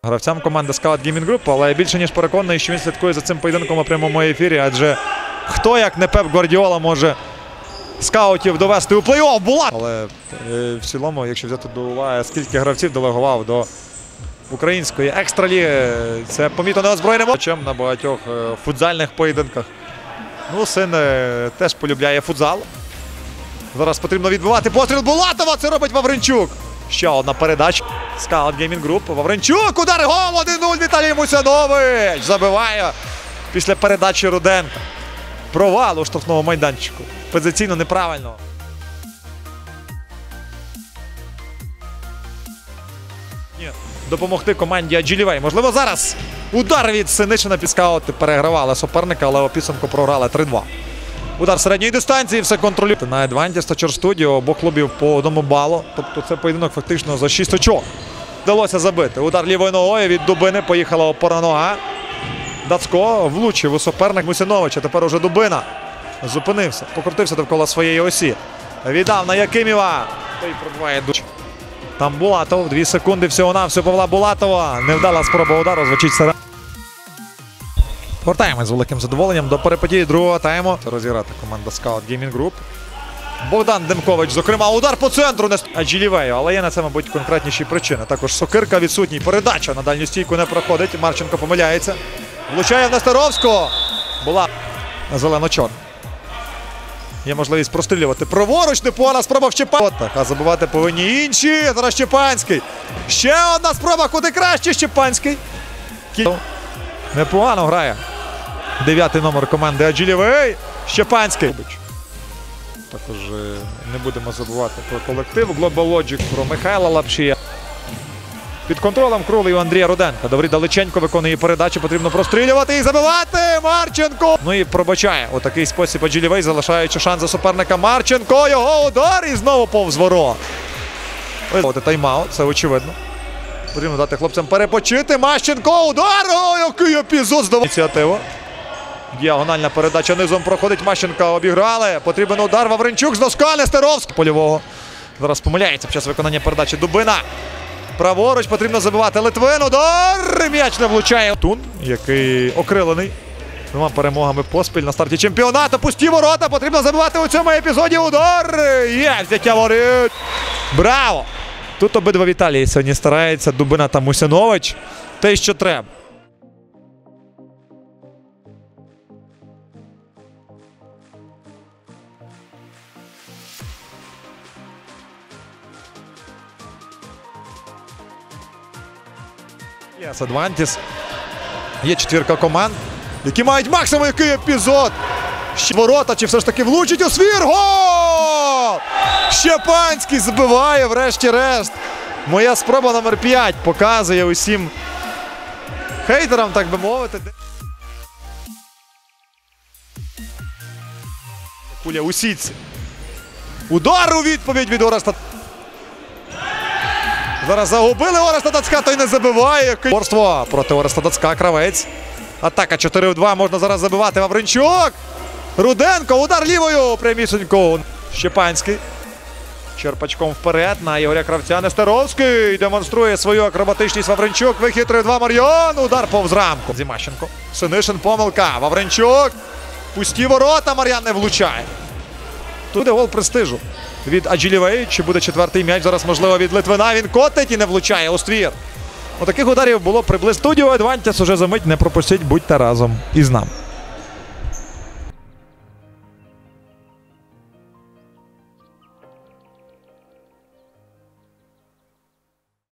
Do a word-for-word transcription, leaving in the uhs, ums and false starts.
Гравцям команди Scout Gaming Group, але я більше ніж переконаний, що він слідкує за цим поєдинком у прямому ефірі, адже хто, як не Пеп Гвардіола, може скаутів довести у плей-офф, була! Але е, в цілому, якщо взяти до уваги, скільки гравців делегував до української екстраліги, це помітно неозброєним матчем на багатьох е, футзальних поєдинках. Ну, син е, теж полюбляє футзал. Зараз потрібно відбивати постріл Булатова, це робить Вавринчук. Ще одна передача. Scout Gaming Group. Вавринчук, удар, гол, один нуль, Віталій Мусянович забиває після передачі Руденка. Провал у штрафному майданчику. Позиційно неправильно. Ні. Допомогти команді Аджилівей. Можливо, зараз удар від Синишина під скаути перегравали суперника, але у підсумку програли три два. Удар середньої дистанції, все контролює. На Advantage та Чор Студіо обох клубів по одному балу. Тобто це поєдинок фактично за шість очок. Вдалося забити. Удар лівою ногою від Дубини. Поїхала опорна нога. Дацько влучив у суперник Мусяновича. Тепер уже Дубина зупинився. Покрутився довкола своєї осі. Віддав на Якимєва. Той пробиває дуч. Там Булатов. Дві секунди всього-навсього Павла Булатова. Невдала спроба удару. Звучить серед. Повертаємось з великим задоволенням до переподії другого тайму. Розіграти команда Scout Gaming Group. Богдан Демкович, зокрема, удар по центру Аджилівею, але є на це, мабуть, конкретніші причини. Також Сокирка відсутній. Передача на дальню стійку не проходить. Марченко помиляється. Влучає в Нестеровського. Була зелено-чорна. Є можливість прострілювати праворуч, непогана спроба в Щепанський. А забивати повинні інші. Зараз Щепанський. Ще одна спроба, куди краще Щепанський. Непогано грає. Дев'ятий номер команди Аджилівей. Щепанський. Також не будемо забувати про колектив. Global Logic, про Михайла Лапшія. Під контролем Крулею Андрія Руденка. Добрий Далеченко виконує передачу. Потрібно прострілювати і забивати. Марченко. Ну і пробачає у такий спосіб Аджилівей, залишаючи шанс за суперника. Марченко. Його удар і знову повз ворот. Тайм-аут, це очевидно. Потрібно дати хлопцям перепочити. Марченко. Удар. О, який епізод. Здав... Ініціатива. Діагональна передача низом проходить. Марченка обіграли. Потрібен удар. Вавринчук з носка. Нестеровський. Польового. Зараз помиляється під час виконання передачі Дубина. Праворуч потрібно забивати. Литвин. Удар. М'яч не влучає. Тун, який окрилений двома перемогами поспіль на старті чемпіонату. Пусті ворота. Потрібно забивати у цьому епізоді. Удар. Є взяття воріт. Браво! Тут обидва Віталії сьогодні стараються. Дубина та Мусянович. Те, що треба. Є Advantage. Є четвірка команд, які мають максимум. Який епізод. Ще ворота, чи все ж таки влучить у свір. Гол! Щепанський забиває врешті-решт. Моя спроба номер п'ять показує усім хейтерам, так би мовити. Куля у сітці. Удар у відповідь від Ореста. Зараз загубили Ореста Дацька, той не забиває. Борство проти Ореста Дацька, Кравець. Атака чотири в два, можна зараз забивати. Вавринчук. Руденко, удар лівою. Прямісенько. Щепанський. Черпачком вперед на Ігоря Кравця. Нестеровський демонструє свою акробатичність. Вавринчук. Вихід три два. Мар'ян. Удар повз рамку. Зімащенко. Синишин, помилка. Вавринчук. Пусті ворота. Мар'ян не влучає. Тут буде гол престижу від Аджилівей. Чи буде четвертий м'яч? Зараз, можливо, від Литвина. Він котить і не влучає у ствір. Отаких ударів було приблизно. Студіо Advantage уже за мить. Не пропустіть, будьте разом із нами.